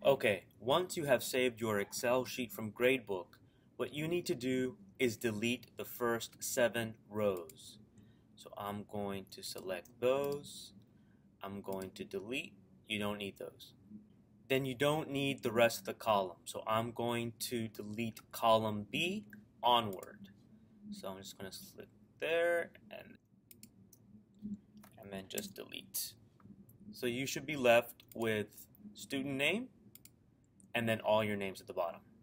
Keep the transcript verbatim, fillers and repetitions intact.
Okay, once you have saved your Excel sheet from Gradebook, what you need to do is delete the first seven rows. So I'm going to select those. I'm going to delete. You don't need those. Then you don't need the rest of the column. So I'm going to delete column B onward. So I'm just going to click there and, and then just delete. So you should be left with student name and then all your names at the bottom.